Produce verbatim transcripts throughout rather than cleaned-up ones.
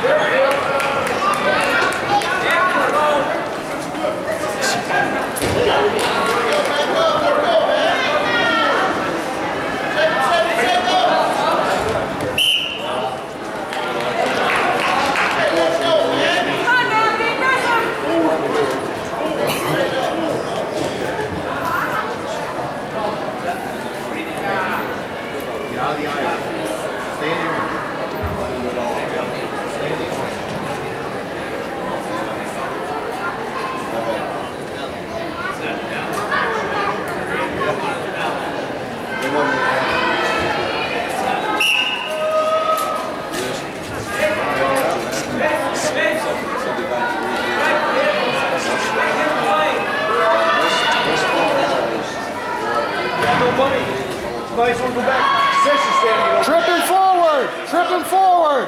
Tripping forward! Tripping forward!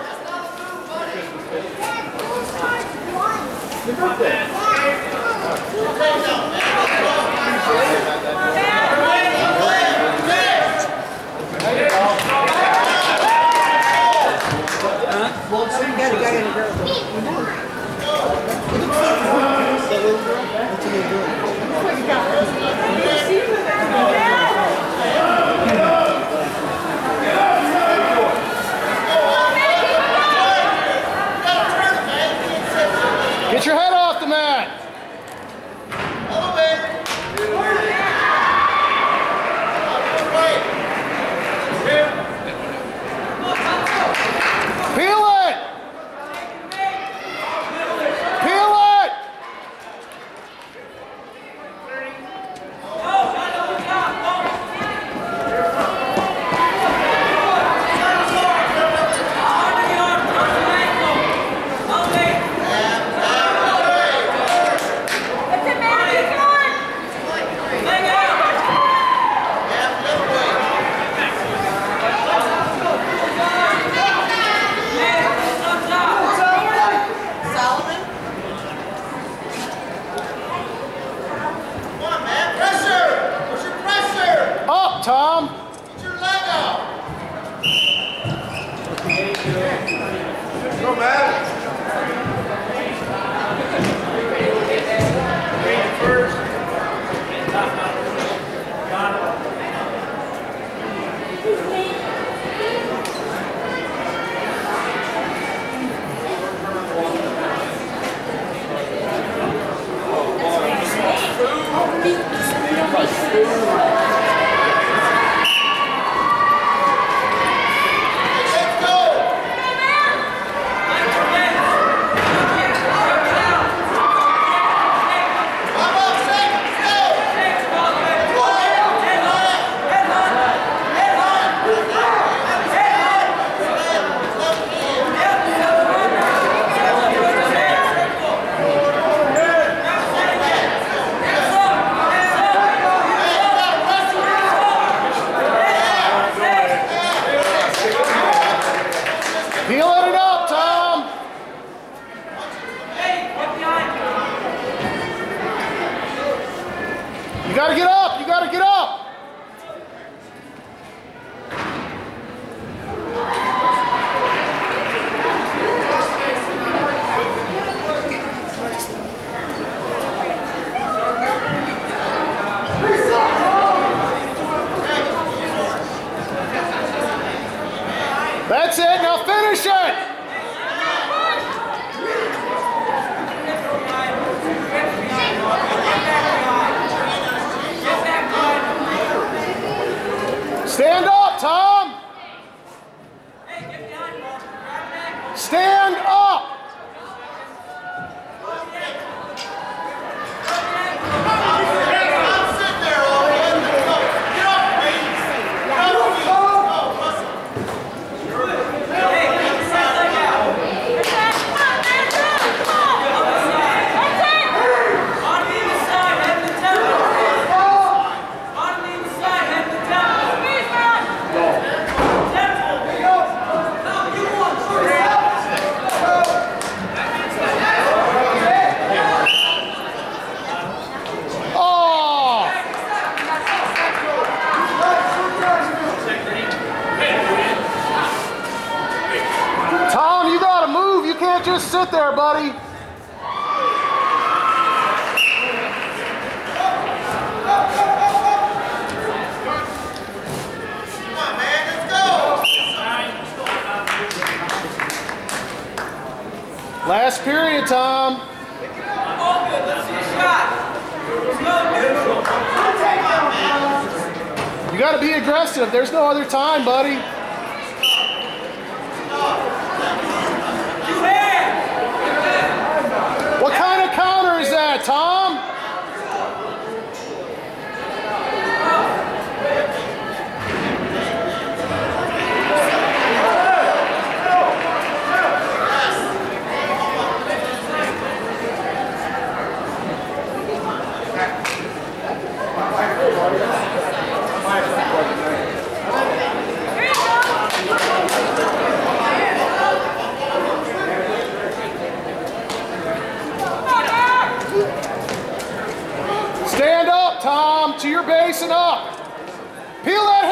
Get your head off the mat! Peel it! Peel it! Tom! Get your leg out! Go, man! First. Peeling it up, Tom! You gotta get up! You gotta get up! That's it, now finish it! Stand up, Tom! Stand up! can't just sit there, buddy. Come on, man, let's go. Last period, Tom. All good. Let's see a shot. No neutral. You got to be aggressive. There's no other time, buddy. What kind of counter is that, Tom? Stand up, Tom, to your base and up. Peel that